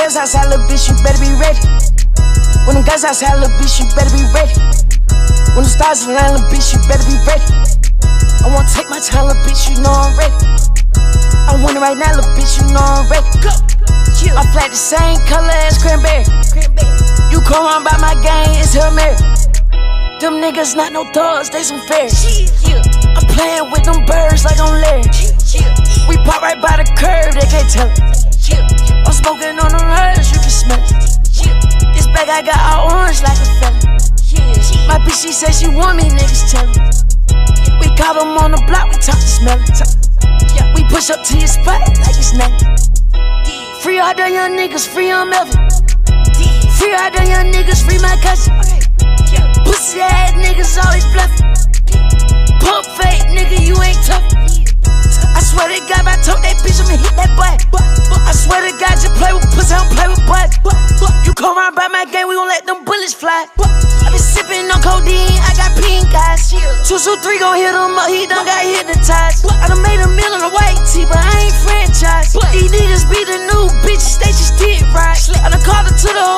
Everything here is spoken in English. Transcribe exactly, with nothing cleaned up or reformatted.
guys outside, little bitch, you better be ready. When them guys outside, little bitch, you better be ready. When the stars align, little bitch, you better be ready. I wanna take my time, little bitch, you know I'm ready. I want it right now, little bitch, you know I'm ready. Go. My flag the same color as cranberry. You come on by my gang, it's Hail Mary. Them niggas not no thugs, they some fairies. I'm playing with them birds like I'm Larry. We pop right by the curb, they can't tell it. I'm smoking on them herbs, you can smell it. This bag I got all orange like a fella. My bitch, she said she want me, niggas tell her. We caught them on the block, we talk to smell it. We push up to your spot like it's nothing. Free all the young niggas, free on Melvin. Free all the young niggas, free my cousin. Pussy ass niggas always bluffing. Pump fake nigga, you ain't tough. I swear to God, if I told that bitch, I'ma hit that butt. I swear to God, just play with pussy, I don't play with butt. You come around by my game, we gon' let them bullets fly. I been sippin' on codeine, I got pink eyes. Two, two, three gon' hit him up, he done got hypnotized. I done made a meal on a white tee, but I ain't franchise. These niggas be the new bitches, they just did right. I done called her to the